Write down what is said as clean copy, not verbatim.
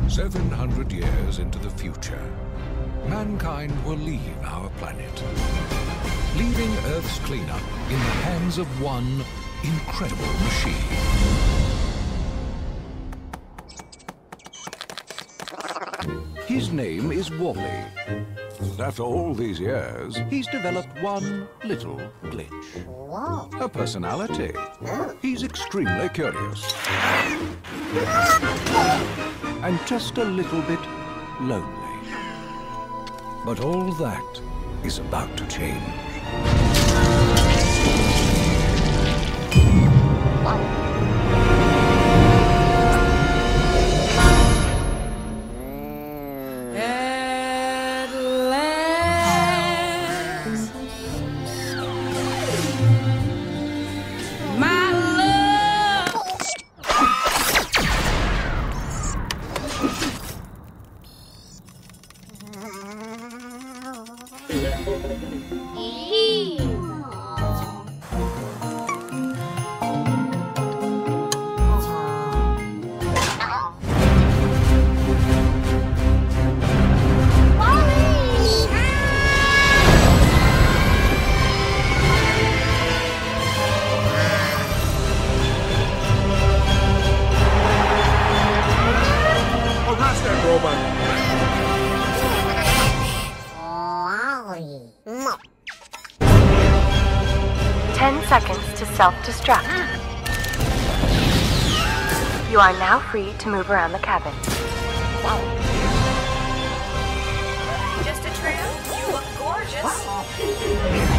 700 years into the future, mankind will leave our planet, leaving Earth's cleanup in the hands of one incredible machine. His name is Wally. After all these years, he's developed one little glitch. A personality. He's extremely curious. And just a little bit lonely. But all that is about to change. Self-destruct. You are now free to move around the cabin. Just a trio? You look gorgeous.